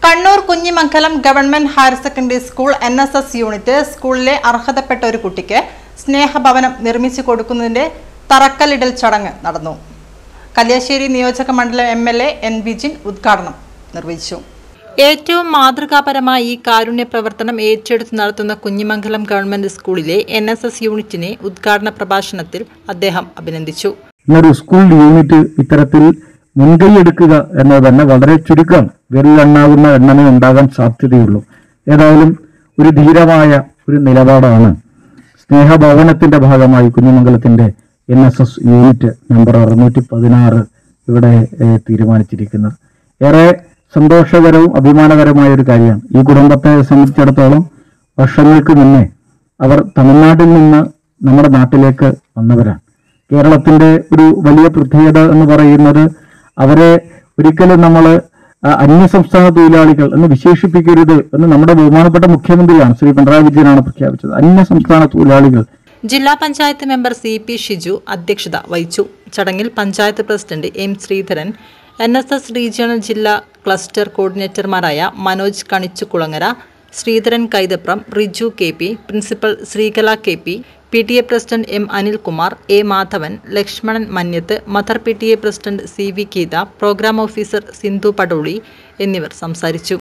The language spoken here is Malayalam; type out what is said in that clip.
Kannur Kunjimangalam government higher secondary school NSS unit സ്കൂളിലെ അർഹതപ്പെട്ട ഒരു കുട്ടിക്ക് സ്നേഹഭവനം നിർമ്മിച്ചു കൊടുക്കുന്നതിന്റെ തറക്കല്ലിടൽ ചടങ്ങ് നടന്നു. കല്യാശ്ശേരി നിയോജക മണ്ഡലം MLA N Vijin ഉദ്ഘാടനം നിർവഹിച്ചു. ഏറ്റവും മാതൃകാപരമായ ഈ കാരുണ്യ പ്രവർത്തനം ഏറ്റെടുത്ത് നടത്തുന്ന കുഞ്ഞിമംഗലം ഗവൺമെന്റ് സ്കൂളിലെ NSS യൂണിറ്റിനെ ഉദ്ഘാടന പ്രഭാഷണത്തിൽ അദ്ദേഹം അഭിനന്ദിച്ചു. സ്കൂൾ യൂണിറ്റ് ഇത്തരത്തിൽ മുൻകൈയെടുക്കുക എന്നത് തന്നെ വളരെ ചുരുക്കം വിരലെണ്ണാവുന്ന എണ്ണമേ ഉണ്ടാകാൻ സാധ്യതയുള്ളൂ. ഏതായാലും ഒരു ധീരമായ ഒരു നിലപാടാണ് സ്നേഹഭവനത്തിന്റെ ഭാഗമായി കുഞ്ഞിമംഗലത്തിന്റെ NSS യൂണിറ്റ് നമ്പർ 616 ഇവിടെ തീരുമാനിച്ചിരിക്കുന്നത്. ഏറെ സന്തോഷകരവും അഭിമാനകരമായ ഒരു കാര്യമാണ്. ഈ കുടുംബത്തെ സംബന്ധിച്ചിടത്തോളം വർഷങ്ങൾക്ക് മുന്നേ അവർ തമിഴ്നാട്ടിൽ നിന്ന് നമ്മുടെ നാട്ടിലേക്ക് വന്നവരാണ്. കേരളത്തിന്റെ ഒരു വലിയ പ്രത്യേകത എന്ന് പറയുന്നത് അവരെ ഒരിക്കലും നമ്മൾ അന്യസംസ്ഥാന തൊഴിലാളികൾ എന്ന് വിശേഷിപ്പിക്കരുത് എന്ന് നമ്മുടെ ബഹുമാനപ്പെട്ട മുഖ്യമന്ത്രിയാണ് ശ്രീ പിണറായി വിജയനാണ് പ്രഖ്യാപിച്ചത്. അന്യസംസ്ഥാന തൊഴിലാളികൾ. ജില്ലാ പഞ്ചായത്ത് മെമ്പർ CP ഷിജു അധ്യക്ഷത വഹിച്ചു. ചടങ്ങിൽ panchayat president M Sreedharan, NSS regional ജില്ലാ ക്ലസ്റ്റർ കോർഡിനേറ്റർമാരായ Manoj Kanichukulangara, Sreedharan Kaithapram, Riju KP, principal Sreekala KP, PTA president M Anilkumar, A Madhavan, Lakshmanan Manyath, mother PTA president CV Geetha, programme officer Sindhu Padoli എന്നിവർ സംസാരിച്ചു.